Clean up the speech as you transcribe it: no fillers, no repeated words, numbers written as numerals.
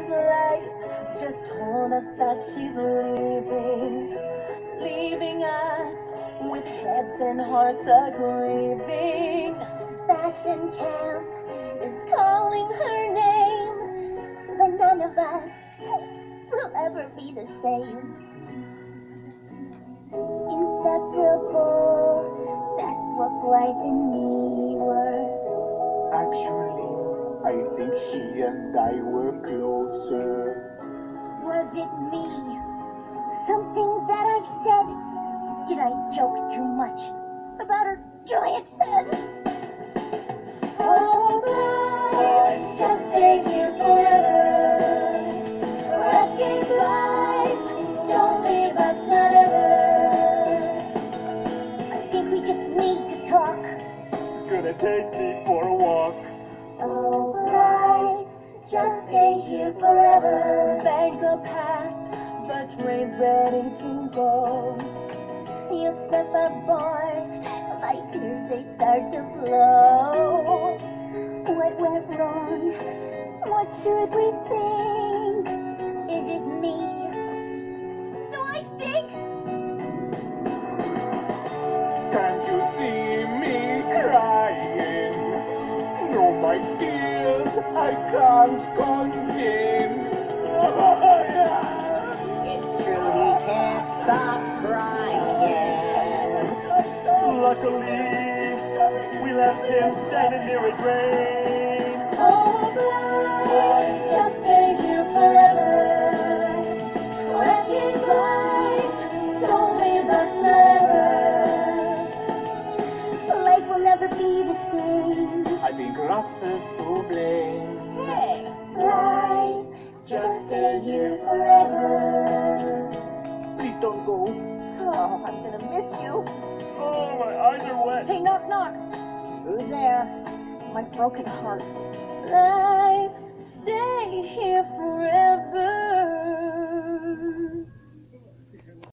of life just told us that she's leaving us with heads and hearts a-grieving. Fashion camp is calling her name, but none of us will ever be the same. Inseparable, that's what Blythe and me were. Actually, I think she and I were closer. Was it me? Something that I said? Did I joke too much about her giant head? Oh, Blythe, just stay here forever. Rescue Blythe, don't leave us forever. I think we just need to talk. It's gonna take me for a walk. Oh, Blythe, just stay here forever. Bags are packed, the train's ready to go. You step aboard, my tears they start to flow. What went wrong? What should we think? Is it me? Do I stink? Can't you see me crying? No, my tears I can't contain. It's true, he can't stop crying. Luckily, we left him standing near a drain. Oh, Blythe, just stay here forever. Rescue Blythe, don't leave us forever. Life will never be the same. I think Russ is to blame. Hey, Blythe, just stay here forever. Please don't go. Oh, I'm gonna miss you. Oh, my eyes are wet. Hey, knock, knock. Who's there? My broken heart.